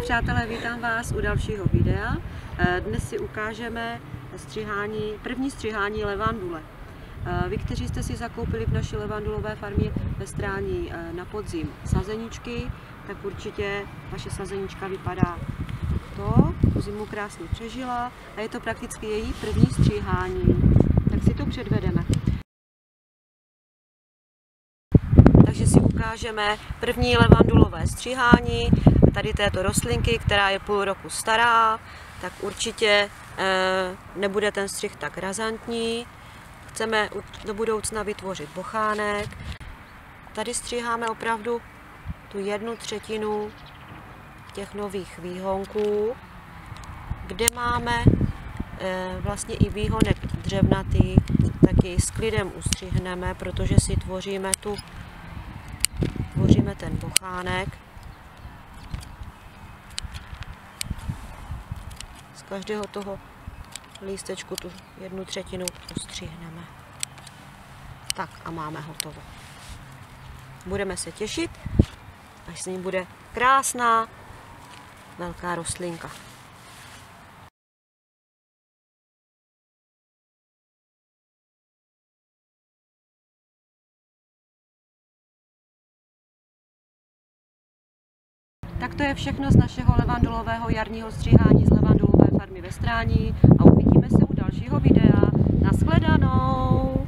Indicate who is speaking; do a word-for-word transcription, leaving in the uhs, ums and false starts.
Speaker 1: Přátelé, vítám vás u dalšího videa. Dnes si ukážeme střihání, první střihání levandule. Vy, kteří jste si zakoupili v naší levandulové farmě ve Strání na podzim sazeničky, tak určitě vaše sazenička vypadá to, tu zimu krásně přežila a je to prakticky její první stříhání. Tak si to předvedeme. Takže si ukážeme první levandulové stříhání tady této rostlinky, která je půl roku stará, tak určitě e, nebude ten střih tak razantní. Chceme do budoucna vytvořit bochánek. Tady stříháme opravdu tu jednu třetinu těch nových výhonků, kde máme e, vlastně i výhonek dřevnatý, tak jej s klidem ustřihneme, protože si tvoříme tu tvoříme ten bochánek. Z každého toho lístečku tu jednu třetinu ustřihneme. Tak a máme hotovo. Budeme se těšit, až z ní bude krásná velká rostlinka. Tak to je všechno z našeho levandulového jarního stříhání z levandulové farmy ve Strání a uvidíme se u dalšího videa. Nashledanou!